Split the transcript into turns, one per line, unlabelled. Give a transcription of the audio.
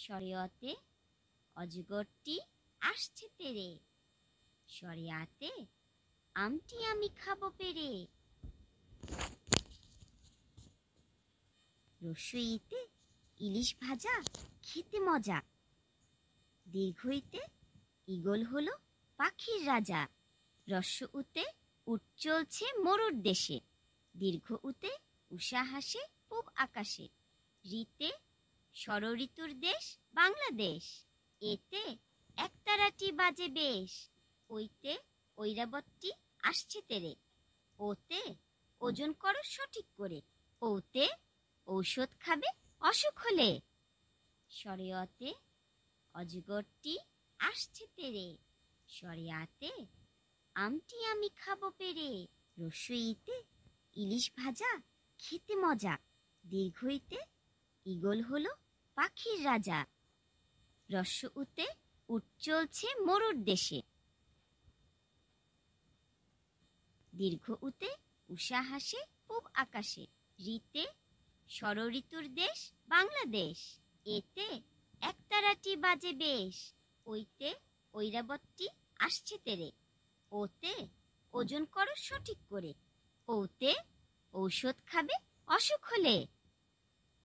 শরিয়তে অজগরটি আসছে তেরে, শরিয়াতে আমটি আমি খাবো পেরে। রসইতে ইলিশ ভাজা খেতে মজা, দীর্ঘইতে ঈগল হলো পাখির রাজা। রস্য উতে উট চলছে মরুর দেশে, দীর্ঘ উতে উষা হাসে পূব আকাশে। ঋতে ষড়ঋতুর দেশ বাংলাদেশ, এতে একতারাটি বাজে বেশ। ওইতে ঐরাবতটি আসছে তেরে, ওতে ওজন করো সঠিক করে। ওতে ঔষধ খাবে অসুখ হলে। শরিয়তে অজগরটি আসছে তেরে, শরিয়াতে আমটি আমি খাবো পেরে। রসইতে ইলিশ ভাজা খেতে মজা, দীর্ঘইতে ঈগল হলো পাখির রাজা। রস্য উতে উট চলছে মরুর দেশে, দীর্ঘ উতে উষা হাসে পূব আকাশে। ঋতে ষড়ঋতুর দেশ বাংলাদেশ, এতে একতারাটি বাজে বেশ। ওইতে ঐরাবতটি আসছে তেরে, ওতে ওজন করো সঠিক করে। ওতে ঔষধ খাবে অসুখ হলে।